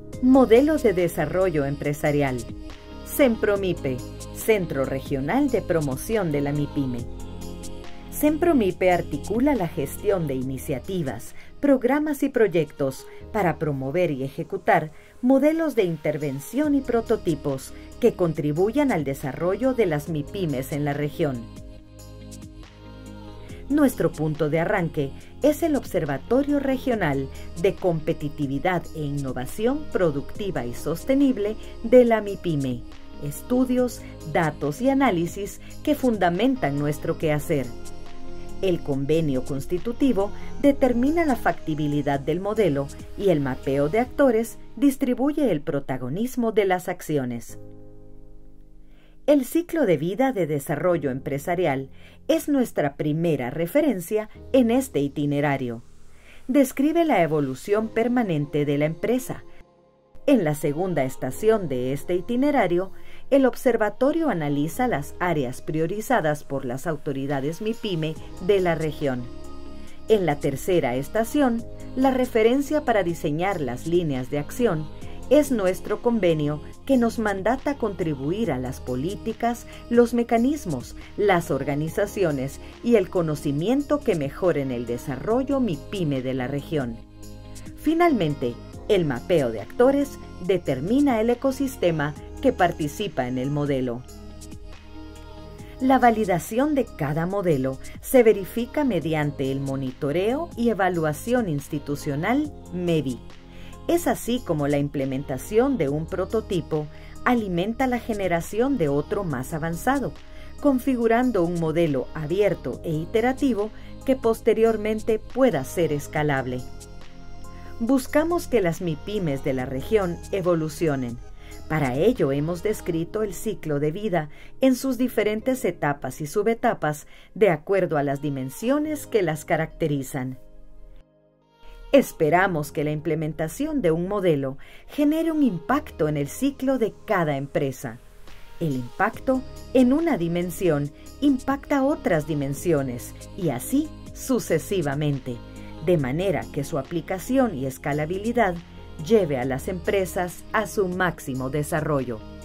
Modelo de Desarrollo Empresarial. CEMPROMIPE, Centro Regional de Promoción de la MIPYME. CEMPROMIPE articula la gestión de iniciativas, programas y proyectos para promover y ejecutar modelos de intervención y prototipos que contribuyan al desarrollo de las MIPYMES en la región. Nuestro punto de arranque es el Observatorio Regional de Competitividad e Innovación Productiva y Sostenible de la MIPYME. Estudios, datos y análisis que fundamentan nuestro quehacer. El convenio constitutivo determina la factibilidad del modelo y el mapeo de actores distribuye el protagonismo de las acciones. El ciclo de vida de desarrollo empresarial es nuestra primera referencia en este itinerario. Describe la evolución permanente de la empresa. En la segunda estación de este itinerario, el observatorio analiza las áreas priorizadas por las autoridades MIPYME de la región. En la tercera estación, la referencia para diseñar las líneas de acción es nuestro convenio que nos mandata contribuir a las políticas, los mecanismos, las organizaciones y el conocimiento que mejoren el desarrollo MIPYME de la región. Finalmente, el mapeo de actores determina el ecosistema que participa en el modelo. La validación de cada modelo se verifica mediante el monitoreo y evaluación institucional MEVI. Es así como la implementación de un prototipo alimenta la generación de otro más avanzado, configurando un modelo abierto e iterativo que posteriormente pueda ser escalable. Buscamos que las MIPYMES de la región evolucionen. Para ello hemos descrito el ciclo de vida en sus diferentes etapas y subetapas de acuerdo a las dimensiones que las caracterizan. Esperamos que la implementación de un modelo genere un impacto en el ciclo de cada empresa. El impacto en una dimensión impacta otras dimensiones y así sucesivamente, de manera que su aplicación y escalabilidad lleve a las empresas a su máximo desarrollo.